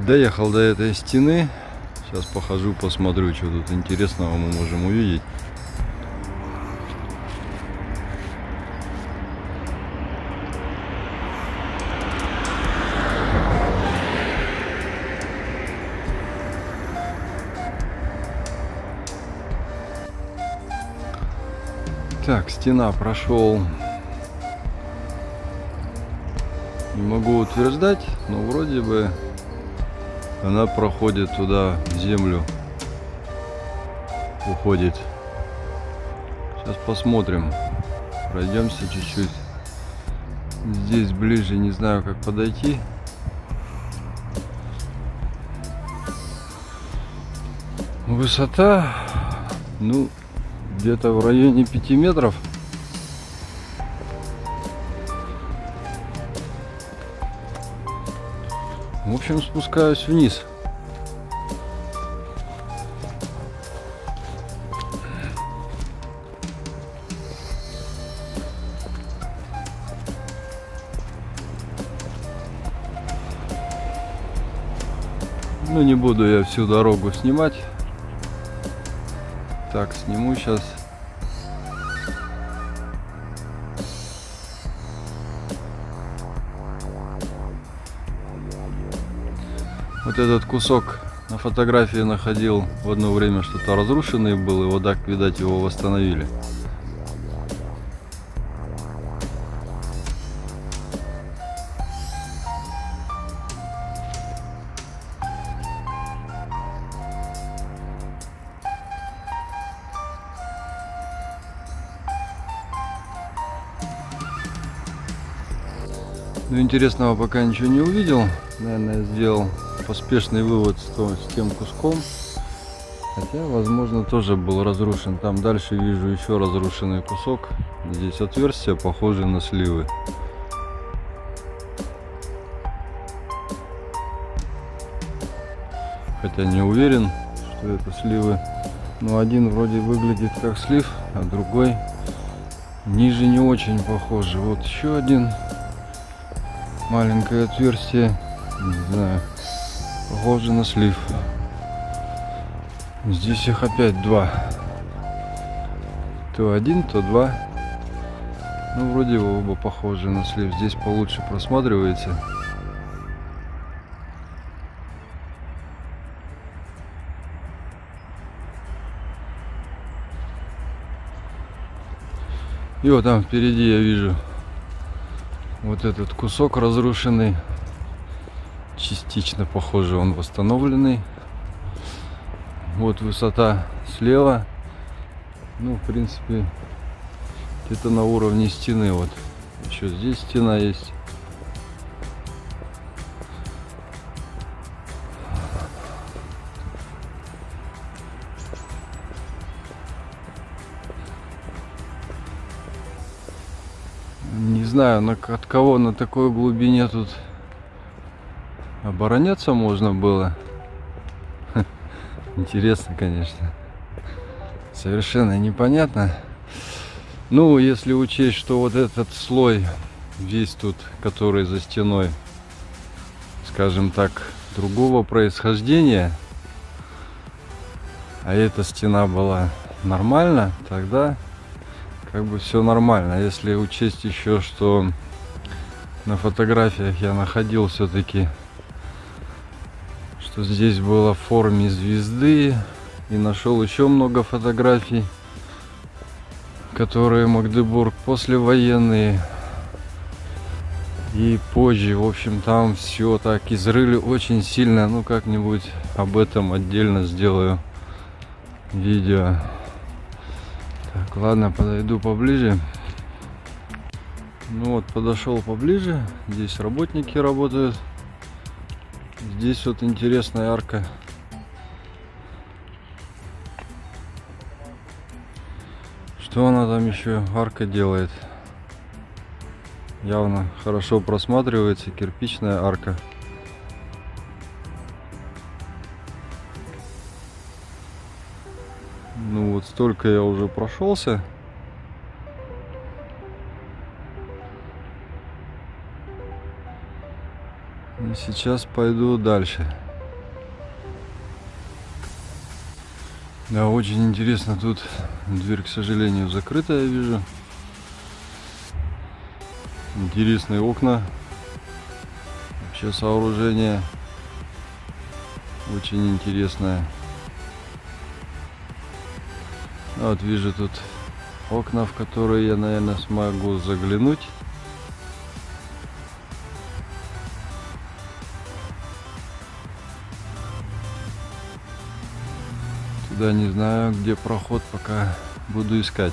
Доехал до этой стены. Сейчас похожу, посмотрю, что тут интересного мы можем увидеть. Так, стена прошел. Не могу утверждать, но вроде бы она проходит туда, в землю. Уходит. Сейчас посмотрим. Пройдемся чуть-чуть. Здесь ближе, не знаю, как подойти. Высота, ну, где-то в районе 5 метров. В общем, спускаюсь вниз. Ну, не буду я всю дорогу снимать. Так, сниму сейчас. Вот этот кусок на фотографии находил в одно время, что-то разрушенный был, и вот так, видать, его восстановили. Ну, интересного пока ничего не увидел. Наверное, сделал поспешный вывод с тем куском. Хотя, возможно, тоже был разрушен. Там дальше вижу еще разрушенный кусок. Здесь отверстия, похожие на сливы. Хотя не уверен, что это сливы. Но один вроде выглядит как слив, а другой ниже не очень похожий. Вот еще один. Маленькое отверстие, не знаю, похоже на слив. Здесь их опять два. То один, то два. Ну, вроде оба похожи на слив. Здесь получше просматривается. И вот там впереди я вижу вот этот кусок разрушенный, частично, похоже, он восстановленный. Вот высота слева, ну, в принципе, где-то на уровне стены. Вот еще здесь стена есть. Не знаю, от кого на такой глубине тут обороняться можно было. Интересно, конечно. Совершенно непонятно. Ну, если учесть, что вот этот слой весь тут, который за стеной, скажем так, другого происхождения, а эта стена была нормально, тогда как бы все нормально. Если учесть еще, что на фотографиях я находил все-таки, что здесь было в форме звезды, и нашел еще много фотографий, которые Магдебург послевоенные и позже. В общем, там все так изрыли очень сильно. Ну, как-нибудь об этом отдельно сделаю видео. Так, ладно, подойду поближе. Ну вот, подошел поближе. Здесь работники работают. Здесь вот интересная арка. Что она там еще, арка, делает? Явно хорошо просматривается, кирпичная арка. Ну вот столько я уже прошелся. И сейчас пойду дальше. Да, очень интересно, тут дверь, к сожалению, закрытая, я вижу. Интересные окна. Вообще сооружение очень интересное. Вот вижу тут окна, в которые я, наверное, смогу заглянуть. Туда не знаю, где проход, пока буду искать.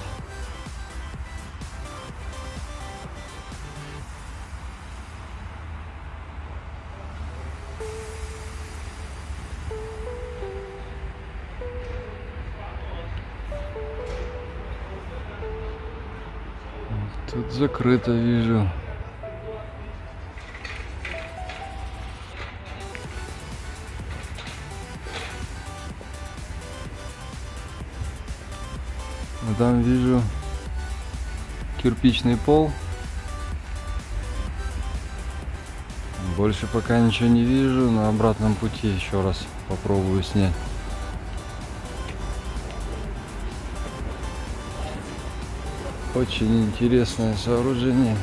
Тут закрыто, вижу. А там вижу кирпичный пол. Больше пока ничего не вижу. На обратном пути еще раз попробую снять. Очень интересное сооружение.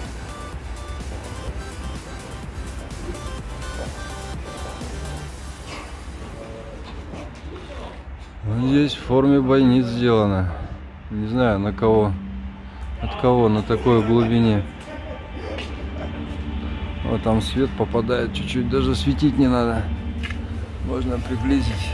Вот здесь в форме бойниц сделано. Не знаю, на кого, от кого на такой глубине. Вот там свет попадает чуть-чуть, даже светить не надо. Можно приблизить.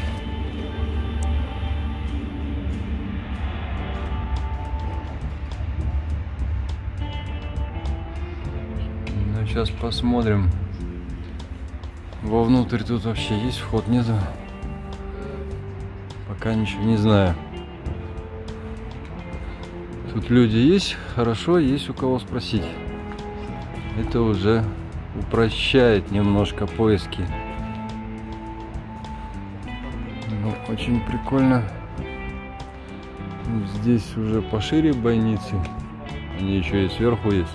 Ну, сейчас посмотрим. Вовнутрь тут вообще есть вход? Нету. Пока ничего не знаю. Тут люди есть, хорошо, есть у кого спросить. Это уже упрощает немножко поиски. Ну, очень прикольно. Здесь уже пошире бойницы. Они еще и сверху есть.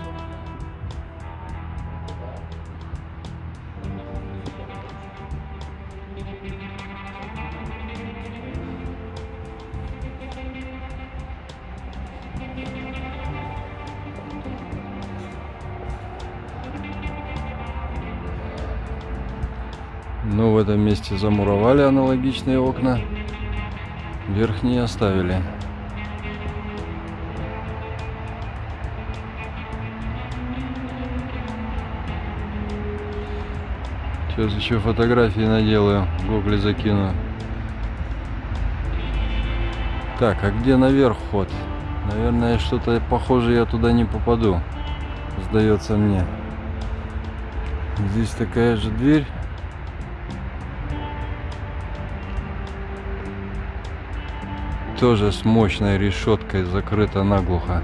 Но в этом месте замуровали аналогичные окна, верхние оставили. Сейчас еще фотографии наделаю, в гугле закину. Так, а где наверх ход? Наверное, что-то похоже, я туда не попаду, сдается мне. Здесь такая же дверь. Тоже с мощной решеткой, закрыта наглухо.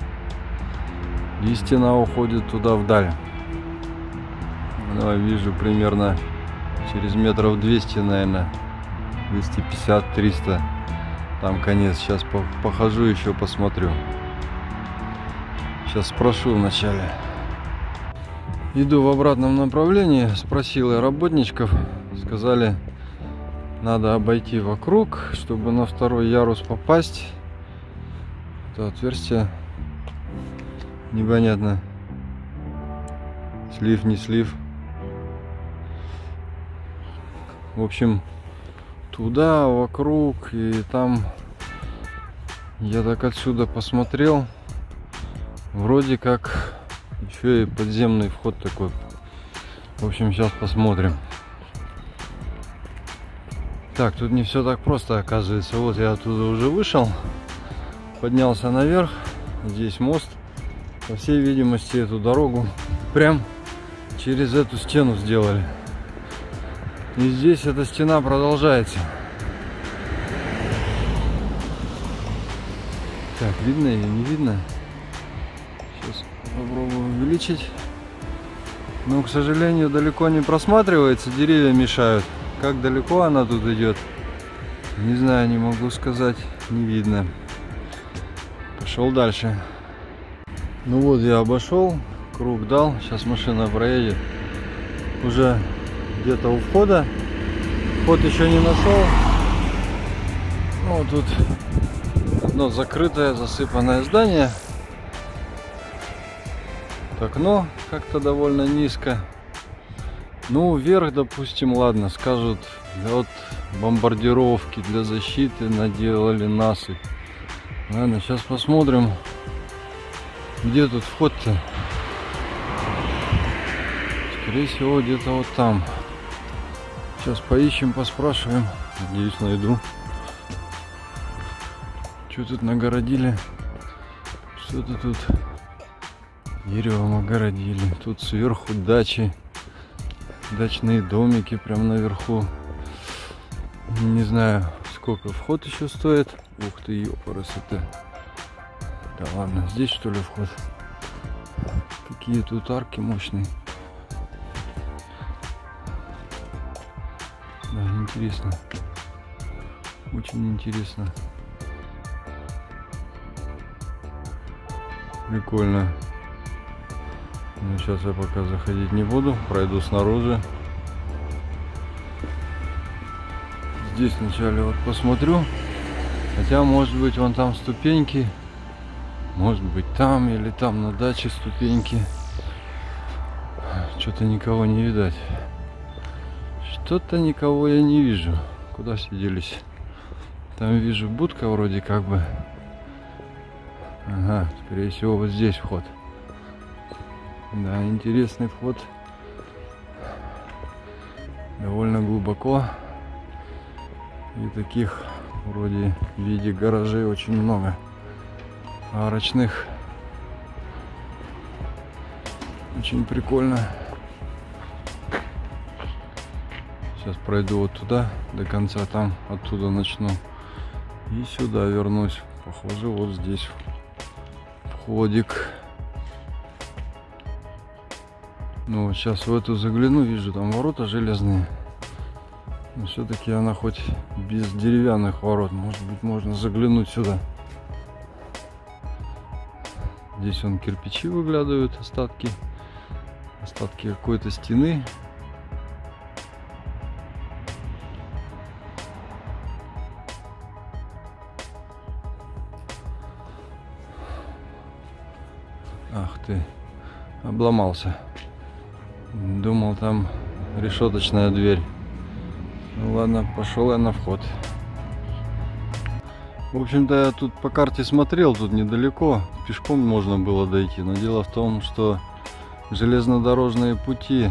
И стена уходит туда вдаль. Ну, вижу примерно через метров 200, наверное, 250-300. Там конец. Сейчас похожу еще, посмотрю. Сейчас спрошу вначале. Иду в обратном направлении. Спросил я работничков. Сказали, надо обойти вокруг, чтобы на второй ярус попасть. Это отверстие непонятно. Слив, не слив. В общем, туда, вокруг, и там я так отсюда посмотрел. Вроде как еще и подземный вход такой. В общем, сейчас посмотрим. Так, тут не все так просто, оказывается. Вот я оттуда уже вышел, поднялся наверх. Здесь мост. По всей видимости, эту дорогу прям через эту стену сделали. И здесь эта стена продолжается. Так, видно или не видно? Сейчас попробую увеличить. Но, к сожалению, далеко не просматривается, деревья мешают. Как далеко она тут идет, не знаю, не могу сказать, не видно. Пошел дальше. Ну вот, я обошел, круг дал, сейчас машина проедет. Уже где-то у входа. Вход еще не нашел. Ну, тут одно закрытое, засыпанное здание. Окно как-то довольно низко. Ну, вверх, допустим, ладно, скажут, от бомбардировки для защиты наделали насыпь. Ладно, сейчас посмотрим, где тут вход-то. Скорее всего, где-то вот там. Сейчас поищем, поспрашиваем. Надеюсь, найду. Что тут нагородили? Что-то тут деревом огородили. Тут сверху дачи. Дачные домики прям наверху. Не знаю, сколько вход еще стоит. Ух ты, ёпарасоте. Да ладно, здесь что ли вход? Какие тут арки мощные. Да, интересно. Очень интересно. Прикольно. Но сейчас я пока заходить не буду. Пройду снаружи. Здесь вначале вот посмотрю. Хотя, может быть, вон там ступеньки. Может быть, там или там на даче ступеньки. Что-то никого не видать. Что-то никого я не вижу. Куда все делись? Там вижу будка вроде как бы. Ага, скорее всего, вот здесь вход. Да, интересный вход. Довольно глубоко. И таких вроде в виде гаражей очень много. Арочных. Очень прикольно. Сейчас пройду вот туда до конца, там оттуда начну. И сюда вернусь. Похоже, вот здесь входик. Ну, сейчас в эту загляну, вижу там ворота железные. Но все-таки она хоть без деревянных ворот. Может быть, можно заглянуть сюда. Здесь вон кирпичи выглядывают, остатки. Остатки какой-то стены. Ах ты, обломался. Думал, там решеточная дверь. Ну ладно, пошел я на вход. В общем-то, я тут по карте смотрел, тут недалеко. Пешком можно было дойти. Но дело в том, что железнодорожные пути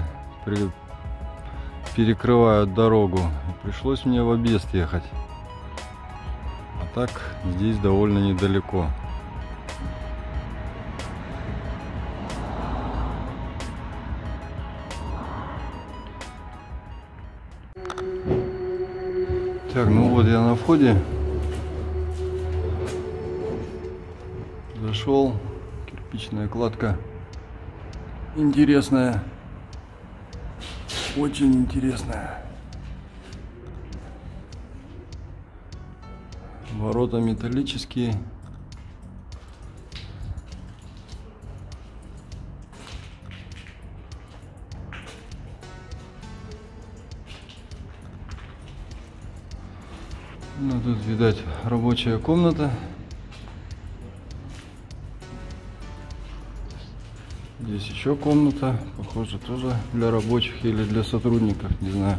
перекрывают дорогу. Пришлось мне в объезд ехать. А так, здесь довольно недалеко. Так, ну вот я на входе. Зашел. Кирпичная кладка. Интересная. Очень интересная. Ворота металлические. Ну, тут, видать, рабочая комната. Здесь еще комната. Похоже, тоже для рабочих или для сотрудников, не знаю.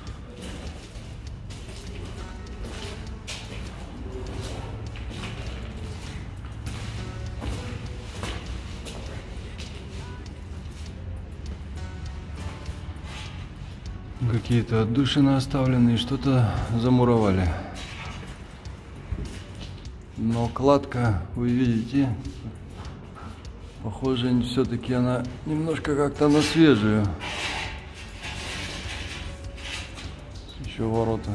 Какие-то отдушины оставленные, что-то замуровали. Но кладка, вы видите, похоже, все-таки она немножко как-то на свежую. Еще ворота.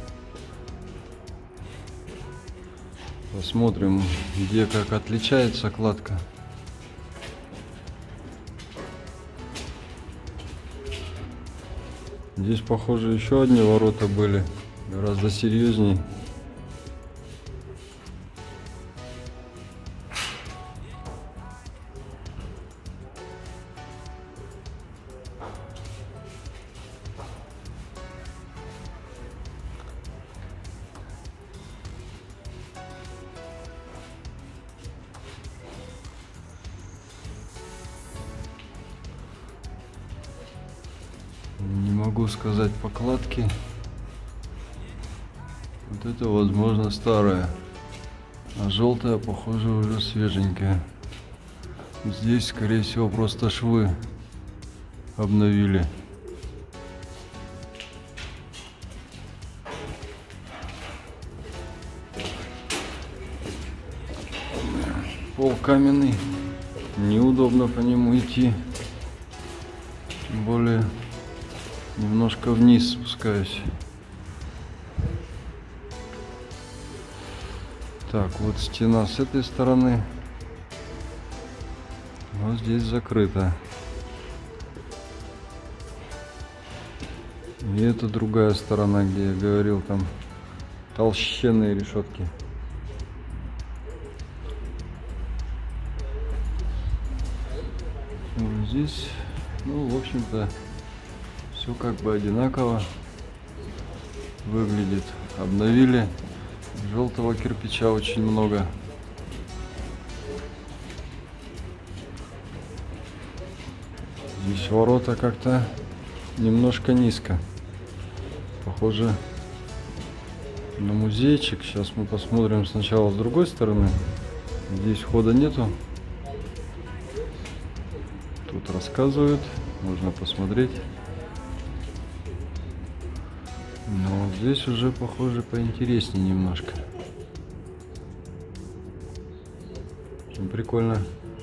Посмотрим, где как отличается кладка. Здесь, похоже, еще одни ворота были, гораздо серьезней. могу сказать покладки. Вот это, возможно, старая, а желтая, похоже, уже свеженькая. Здесь, скорее всего, просто швы обновили. Пол каменный, неудобно по нему идти, тем более немножко вниз спускаюсь. Так, вот стена с этой стороны, но здесь закрыто. И это другая сторона, где я говорил, там толщенные решетки. Вот здесь, ну, в общем-то, все как бы одинаково выглядит. Обновили. Желтого кирпича очень много. Здесь ворота как-то немножко низко. Похоже на музейчик. Сейчас мы посмотрим сначала с другой стороны. Здесь входа нету. Тут рассказывают, можно посмотреть. Но здесь уже, похоже, поинтереснее немножко. Очень прикольно.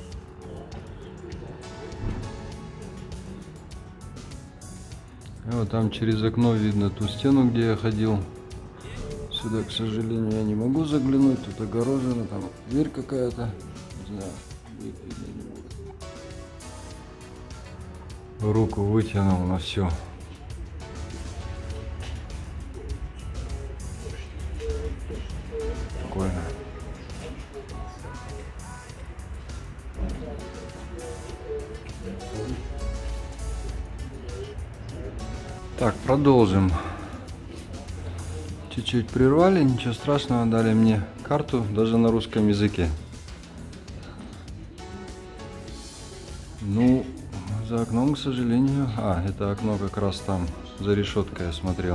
И вот там через окно видно ту стену, где я ходил. Сюда, к сожалению, я не могу заглянуть. Тут огорожено, там дверь какая-то. Не знаю, видно не будет. Руку вытянул на все. Прикольно. Так, продолжим. Чуть-чуть прервали, ничего страшного, дали мне карту даже на русском языке. Ну, за окном, к сожалению... А, это окно как раз там, за решеткой я смотрел.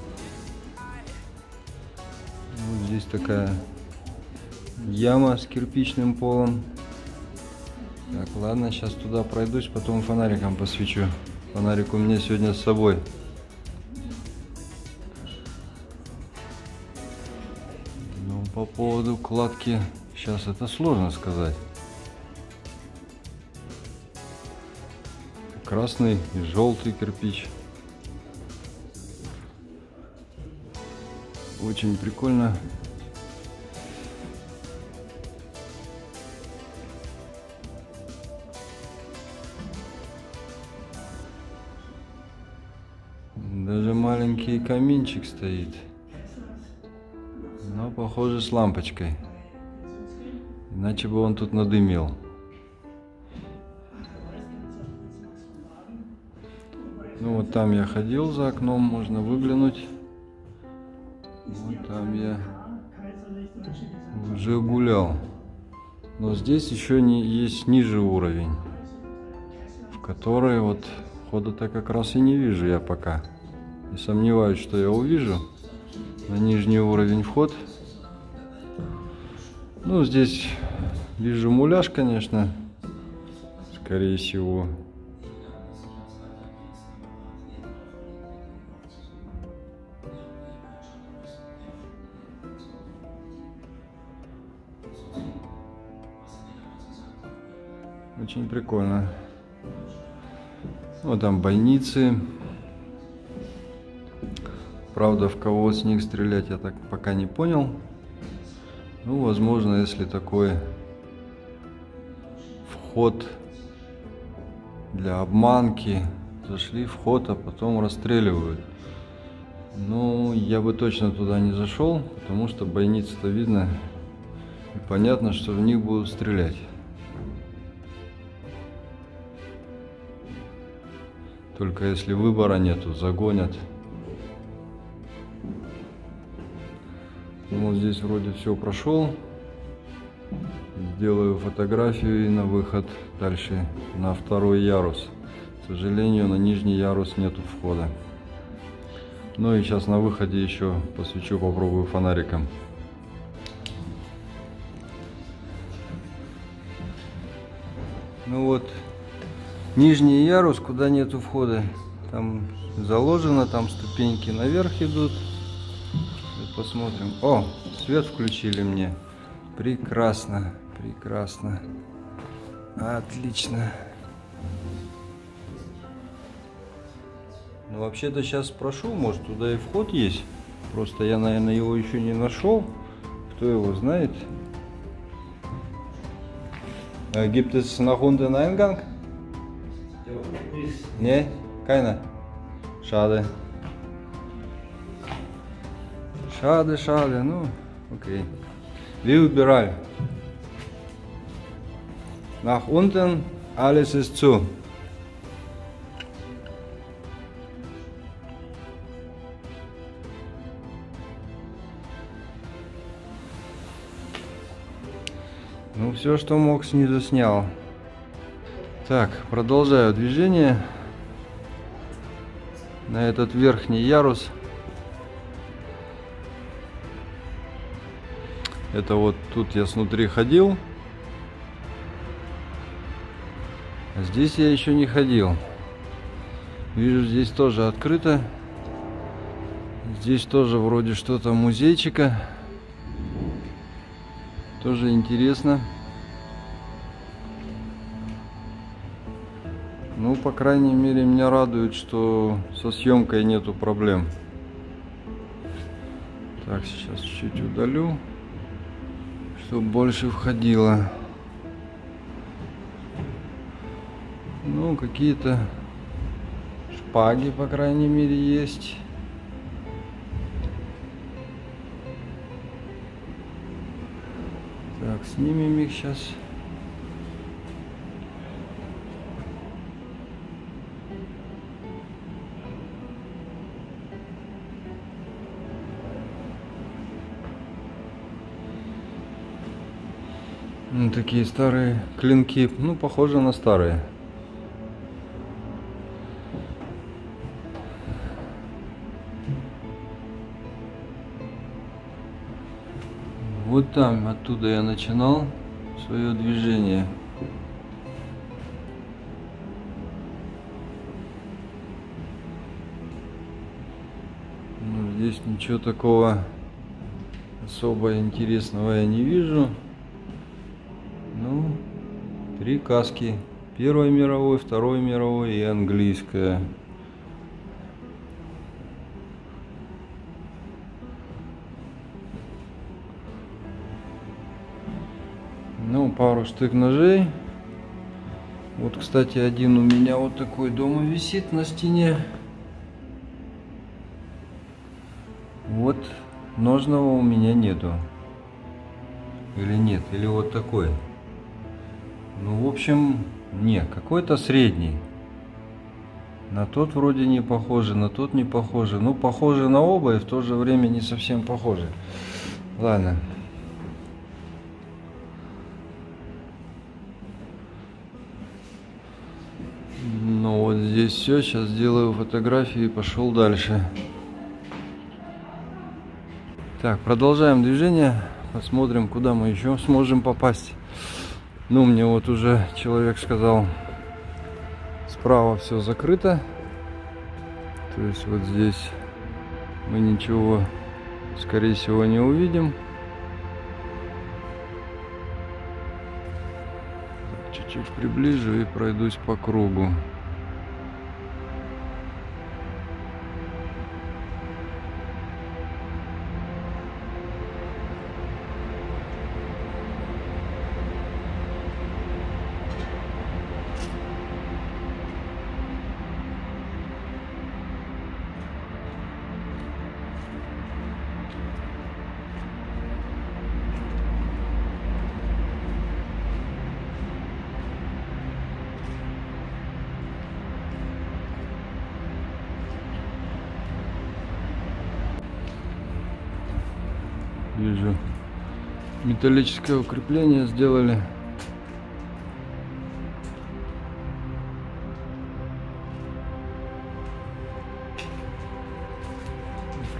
Вот здесь такая яма с кирпичным полом. Так, ладно, сейчас туда пройдусь, потом фонариком посвечу. Фонарик у меня сегодня с собой. Ну, по поводу кладки, сейчас это сложно сказать. Красный и желтый кирпич. Очень прикольно. Даже маленький каминчик стоит. Но похоже с лампочкой. Иначе бы он тут надымил. Ну вот там я ходил за окном, можно выглянуть. Вот там я уже гулял. Но здесь еще не есть ниже уровень, в который вот входа-то как раз и не вижу я пока. И сомневаюсь, что я увижу на нижний уровень вход. Ну, здесь вижу муляж, конечно, скорее всего. Очень прикольно. Вот там бойницы. Правда, в кого с них стрелять, я так пока не понял. Ну, возможно, если такой вход для обманки, зашли в ход, а потом расстреливают. Ну, я бы точно туда не зашел, потому что бойницы-то видно. И понятно, что в них будут стрелять. Только если выбора нету, загонят. Ну, вот здесь вроде все прошел. Сделаю фотографию и на выход дальше на второй ярус. К сожалению, на нижний ярус нету входа. Ну и сейчас на выходе еще посвечу, попробую фонариком. Ну вот, нижний ярус, куда нету входа, там заложено, там ступеньки наверх идут. Вот посмотрим. О, свет включили мне. Прекрасно, прекрасно. Отлично. Ну вообще-то сейчас спрошу, может туда и вход есть. Просто я, наверное, его еще не нашел. Кто его знает? Gibt es nach unten Eingang? Ne? Keiner? Schade. Schade, schade. Ну, окей. Wie überall. Nach unten, alles ist zu. Ну, все, что мог, снизу снял. Так, продолжаю движение на этот верхний ярус. Это вот тут я снутри ходил. А здесь я еще не ходил. Вижу, здесь тоже открыто. Здесь тоже вроде что-то музейчика. Тоже интересно. Ну, по крайней мере, меня радует, что со съемкой нету проблем. Так, сейчас чуть удалю, чтобы больше входило. Ну, какие-то шпаги, по крайней мере, есть. Так, снимем их сейчас. Ну, такие старые клинки, ну, похожи на старые. Вот там, оттуда я начинал свое движение. Ну, здесь ничего такого особо интересного я не вижу. Ну, 3 каски. Первой мировой, Второй мировой и английская. Ну, пару штык ножей. Вот, кстати, один у меня вот такой дома висит на стене. Вот ножного у меня нету. Или нет, или вот такой. Ну, в общем, не, какой-то средний. На тот вроде не похоже, на тот не похоже. Ну, похоже на оба и в то же время не совсем похоже. Ладно. Ну вот здесь все, сейчас сделаю фотографии и пошел дальше. Так, продолжаем движение, посмотрим, куда мы еще сможем попасть. Ну, мне вот уже человек сказал, справа все закрыто, то есть вот здесь мы ничего, скорее всего, не увидим. Чуть-чуть приближу и пройдусь по кругу. Вижу, металлическое укрепление сделали.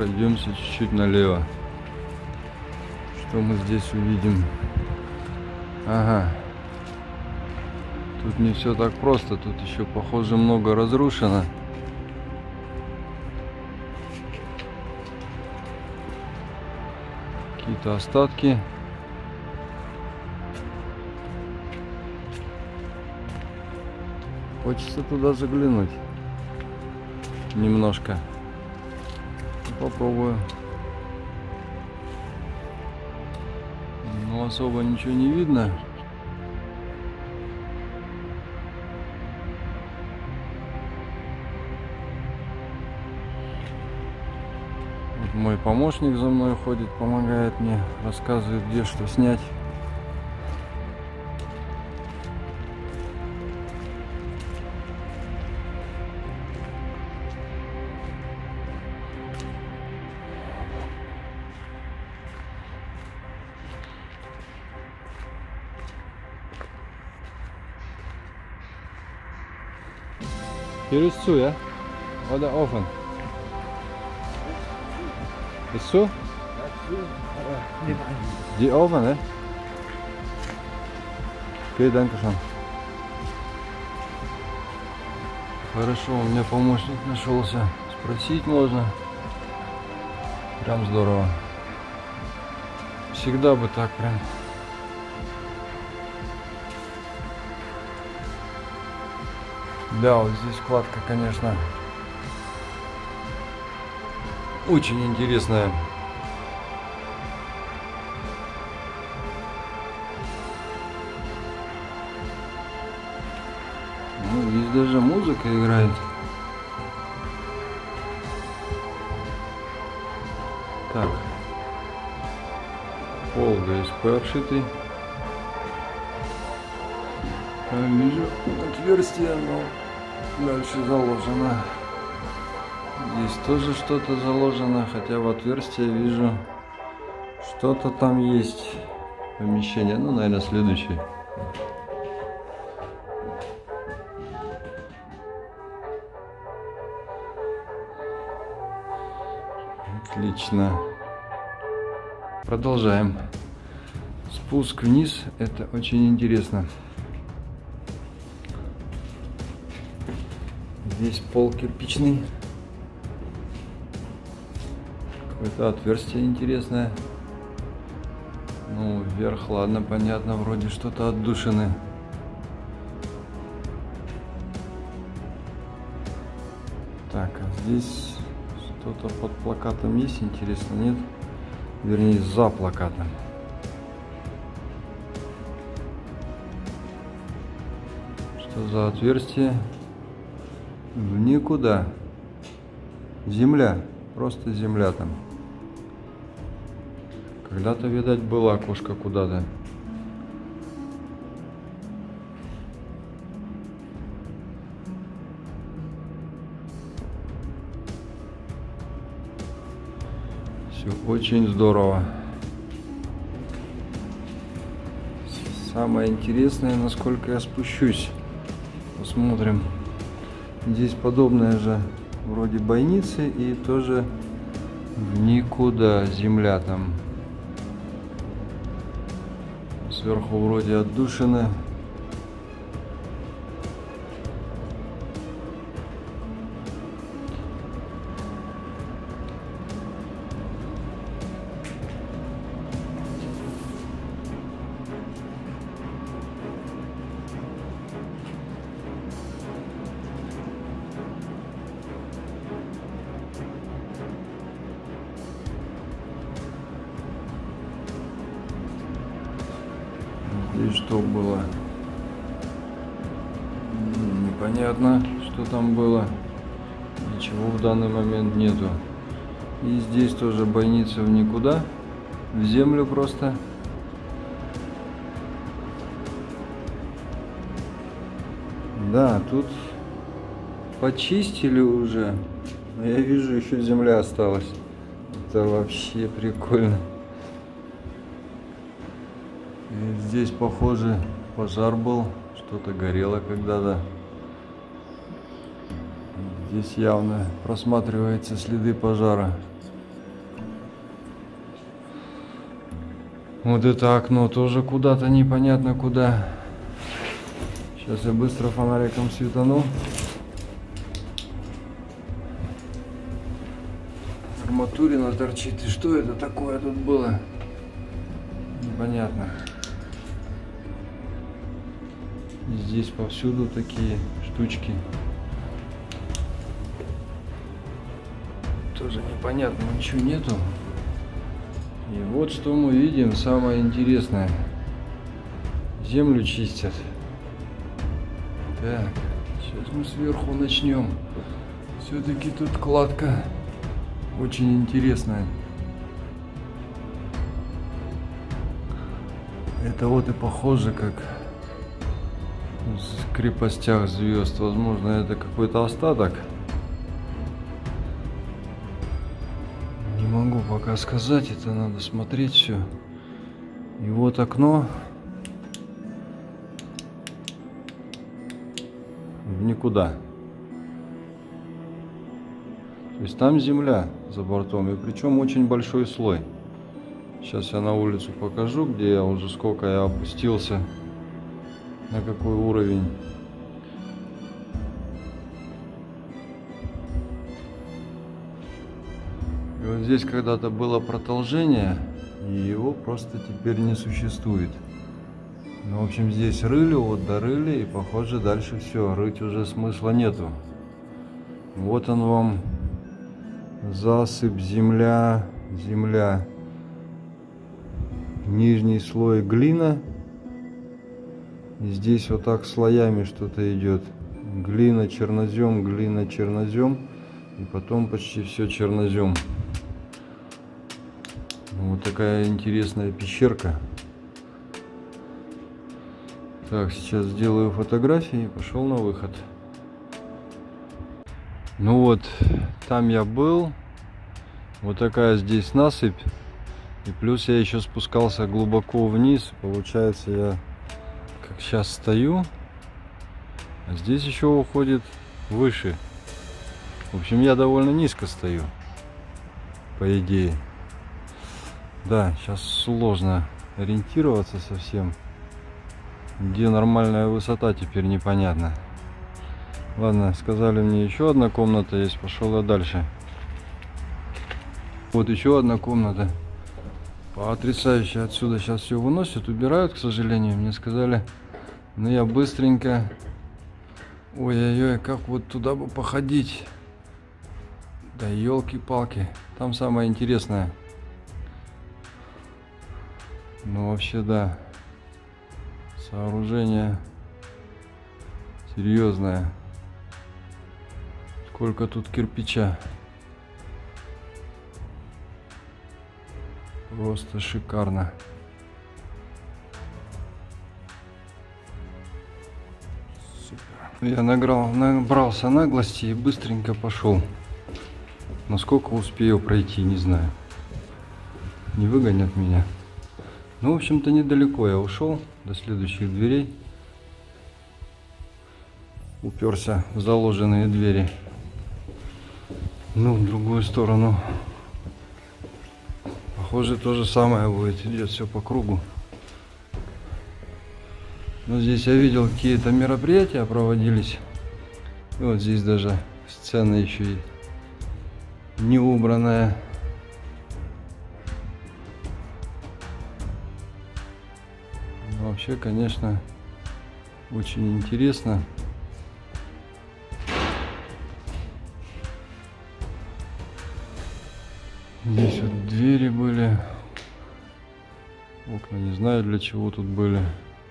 пройдемся чуть-чуть налево. Что мы здесь увидим? Ага. Тут не все так просто. Тут еще, похоже, много разрушено. Какие-то остатки. Хочется туда заглянуть. Немножко. Попробую. Но особо ничего не видно. Вот мой помощник за мной ходит, помогает мне, рассказывает, где что снять. Hier ist zu, ja? Oder offen? Ist zu? Die offen, ne? Okay, danke schön. Хорошо, у меня помощник нашелся. Спросить можно. Прям здорово. Всегда бы так прям. Да, вот здесь кладка, конечно, очень интересная. Ну, здесь даже музыка играет. Так. Пол ГСП обшитый. Вижу отверстие, но дальше заложено. Здесь тоже что-то заложено, хотя в отверстие вижу, что-то там есть. Помещение, ну, наверное, следующее. Отлично. Продолжаем. Спуск вниз, это очень интересно. Здесь пол кирпичный. Какое-то отверстие интересное. Ну, вверх, ладно, понятно, вроде что-то отдушины. Так, а здесь что-то под плакатом есть, интересно, нет? Вернее, за плакатом. Что за отверстие? В никуда. Земля. Просто земля там. Когда-то, видать, было окошко куда-то. Все очень здорово. Самое интересное, насколько я спущусь. Посмотрим. Здесь подобное же, вроде бойницы, и тоже в никуда земля там. Сверху вроде отдушины. Здесь что было? Непонятно, что там было. Ничего в данный момент нету. И здесь тоже бойница в никуда. В землю просто. Да, тут почистили уже. Но я вижу, еще земля осталась. Это вообще прикольно. И здесь, похоже, пожар был. Что-то горело когда-то. Здесь явно просматриваются следы пожара. Вот это окно тоже куда-то непонятно куда. Сейчас я быстро фонариком светану. Арматурина торчит. И что это такое тут было? Непонятно. Здесь повсюду такие штучки. Тоже непонятно, ничего нету. И вот что мы видим, самое интересное. Землю чистят. Так, сейчас мы сверху начнем. Все-таки тут кладка очень интересная. Это вот и похоже как в крепостях звезд. Возможно, это какой-то остаток. Не могу пока сказать, это надо смотреть все. И вот окно в никуда. То есть там земля за бортом, и причем очень большой слой. Сейчас я на улицу покажу, где я уже сколько я опустился, на какой уровень. И вот здесь когда-то было продолжение, и его просто теперь не существует. Ну, в общем, здесь рыли, вот дорыли, и похоже дальше все, рыть уже смысла нету. Вот он вам засыпь, земля, земля. Нижний слой глина. И здесь вот так слоями что-то идет. Глина, чернозем, глина, чернозем. И потом почти все чернозем. Вот такая интересная пещерка. Так, сейчас сделаю фотографии и пошел на выход. Ну вот, там я был. Вот такая здесь насыпь. И плюс я еще спускался глубоко вниз. Получается, я как сейчас стою, а здесь еще уходит выше. В общем, я довольно низко стою, по идее. Да, сейчас сложно ориентироваться совсем. Где нормальная высота, теперь непонятно. Ладно, сказали мне еще одна комната есть, пошел я дальше. Вот еще одна комната. Потрясающе. Отсюда сейчас все выносят, убирают, к сожалению. Мне сказали, но я быстренько. Ой-ой-ой, как вот туда бы походить. Да елки-палки. Там самое интересное. Ну вообще да. Сооружение серьезное. Сколько тут кирпича. Просто шикарно. Супер. Я набрался наглости и быстренько пошел. Насколько успею пройти, не знаю. Не выгонят меня. Ну, в общем-то, недалеко я ушел до следующих дверей. Уперся в заложенные двери. Ну, в другую сторону. Похоже, то же самое будет. Идет все по кругу. Но здесь я видел, какие-то мероприятия проводились. И вот здесь даже сцена еще и не убранная. Но вообще, конечно, очень интересно. Здесь вот двери были. Окна не знаю, для чего тут были.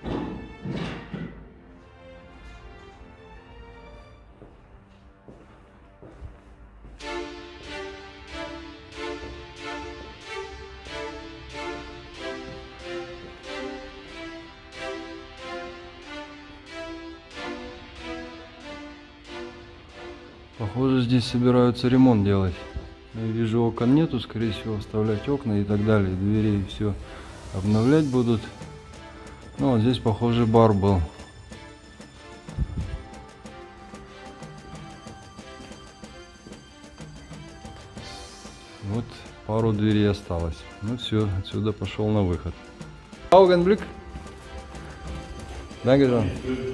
Похоже, здесь собираются ремонт делать. Я вижу, окон нету, скорее всего, вставлять окна и так далее, двери и все обновлять будут. Ну, вот здесь, похоже, бар был. Вот пару дверей осталось. Ну все, отсюда пошел на выход. Augenblick. Danke schön.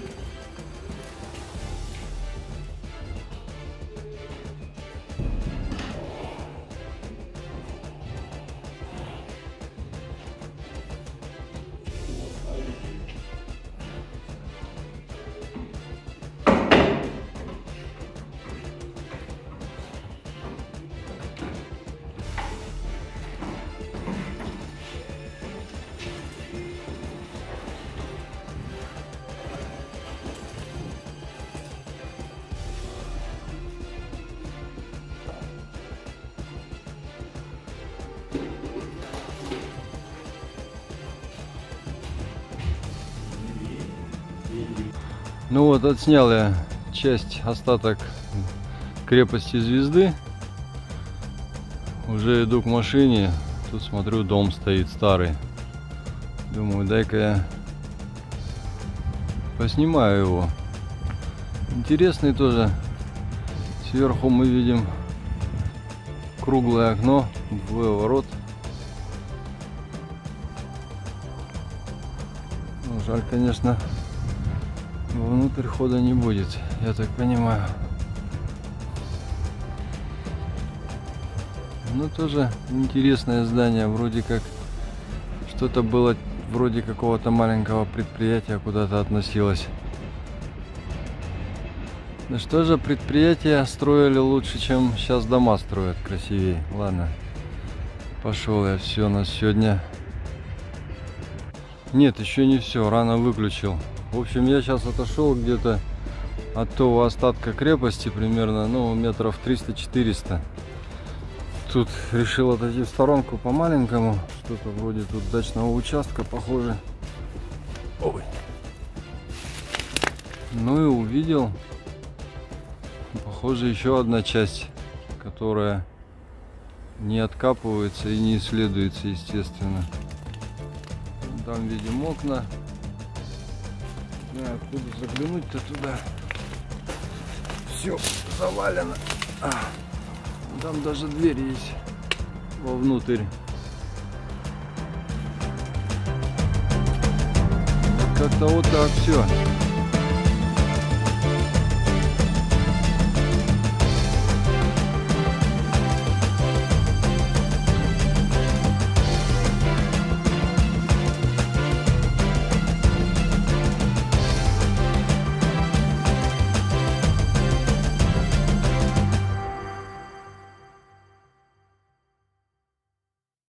Ну вот, отснял я часть, остаток крепости Звезды. Уже иду к машине. Тут смотрю, дом стоит старый. Думаю, дай-ка я поснимаю его. Интересный тоже. Сверху мы видим круглое окно, двое ворот. Ну, жаль, конечно, внутрь хода не будет, я так понимаю. Ну, тоже интересное здание, вроде как что-то было, вроде какого-то маленького предприятия куда-то относилось. Ну что же, предприятия строили лучше, чем сейчас дома строят, красивее. Ладно, пошел я, все на сегодня. Нет, еще не все, рано выключил. В общем, я сейчас отошел где-то от того остатка крепости, примерно, ну, метров 300-400. Тут решил отойти в сторонку по-маленькому. Что-то вроде тут дачного участка, похоже. Ой. Ну и увидел, похоже, еще одна часть, которая не откапывается и не исследуется, естественно. Там видим окна. Откуда заглянуть-то туда? Все завалено. Там даже дверь есть вовнутрь. Как-то вот так все.